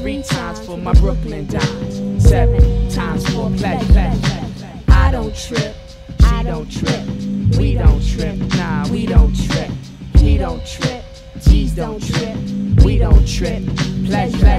3 times for my Brooklyn dimes, 7 times for pleasure. I don't trip, she don't trip, we don't trip, nah, we don't trip. He don't trip, G's don't trip, we don't trip. Pleasure.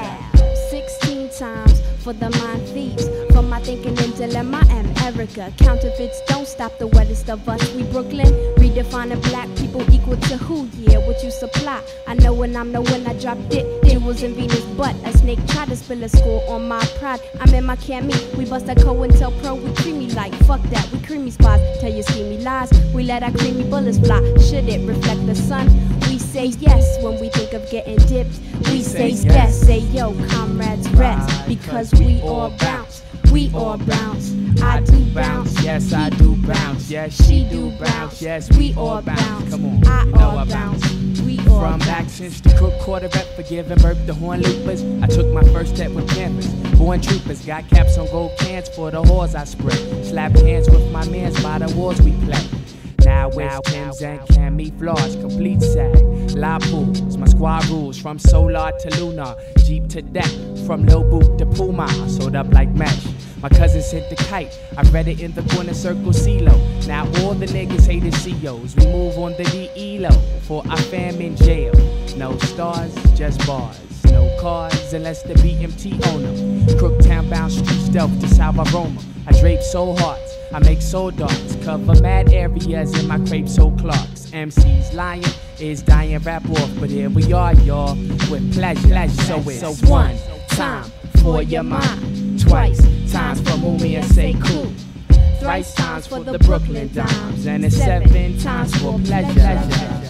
16 times for the mind thieves, for my thinking and dilemma and Erica. Counterfeits don't stop the wettest of us. We Brooklyn, redefining black people equal to who? Yeah, what you supply. I know when I'm the one I dropped it. Jewels in Venus, but a snake tried to spill a score on my pride. I'm in my cami, we bust a COINTELPRO, we creamy like fuck that. We creamy spies, tell you schemy lies. We let our creamy bullets fly. Should it reflect the sun? We say yes when we think of getting dipped. We say yes, say yo, comrades rest, because we all bounce, we all bounce. I do bounce, yes I do bounce, yes she do bounce, yes we all bounce. Come on, I you know all I bounce. We all From bounce. back since the crook quarterback for giving birth to horn loopers, I took my first step with Panthers, born troopers. Got caps on gold cans for the whores I spray. Slap hands with my mans by the wars we play. Now it's Tim's and camouflage, complete sag, La pools, my squad rules from solar to lunar, Jeep to deck, from low boot to Puma, sewed up like mesh. My cousin sent the kite, I read it in the corner circle CeeLo. Now all the niggas hated CEOs, we move on the DE-Lo, for our fam in jail. No stars, just bars, no cars unless the BMT own them. Crooktown bound street stealth, just how I roam 'em. I drape soul hearts, I make soul darts, cover mad areas in my crepe soul Clarks. MC's lying, is dying, rap off, but here we are, y'all, with pleasure. So it's 1 time for your mind, twice times for Mumia say cool, thrice times for the Brooklyn dimes, and it's 7 times for pleasure.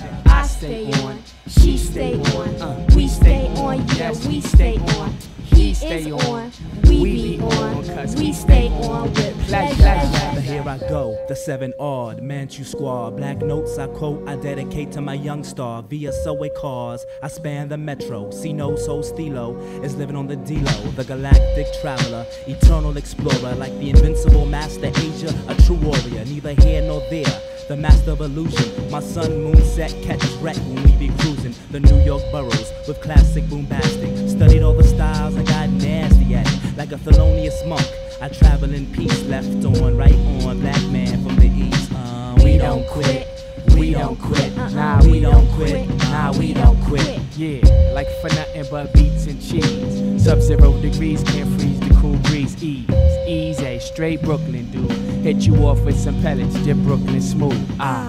I stay on, she stay on, we stay on, yeah we stay on. He stay on, we be on, cause we stay on with pleasure. Here I go, the 7 odd Manchu squad. Black notes I quote, I dedicate to my young star. Via subway cars, I span the metro. See no soul stilo is living on the D-Lo. The galactic traveler, eternal explorer, like the invincible master Asia, a true warrior. Neither here nor there, the master of illusion. My sun moon set catches wreck when we be cruising the New York boroughs with classic boombastic. Studied all the styles and got nasty at it, like a felonious monk. I travel in peace, left on, right on, black man from the east. We don't quit, we don't quit, nah we don't quit, nah we don't quit. Yeah, like for nothing but beats and cheese. Sub-0 degrees can't freeze the cool breeze. Easy, straight Brooklyn dude. Hit you off with some pellets, dip Brooklyn smooth.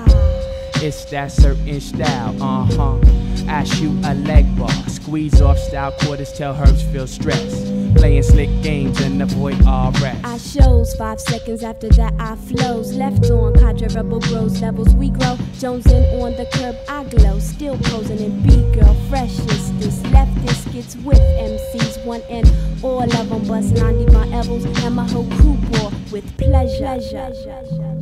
It's that certain style, I shoot a leg bar, squeeze off style quarters, tell herbs feel stressed. Playing slick games and avoid all rest. I shows 5 seconds after that I flows. Left on, cadre rebel grows, levels we grow. Jonesing on the curb, I glow. Still posing in B-girl, fresh is this. Left this gets with MCs, one and all of them bustin'. I need my elbows and my whole crew bore with pleasure.